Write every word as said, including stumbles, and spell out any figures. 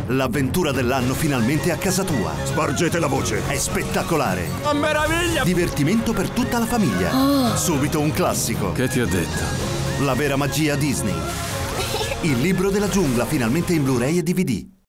L'avventura dell'anno finalmente a casa tua. Spargete la voce. È spettacolare. Oh, meraviglia! Divertimento per tutta la famiglia. Oh. Subito un classico. Che ti ho detto? La vera magia Disney. Il libro della giungla finalmente in Blu-ray e D V D.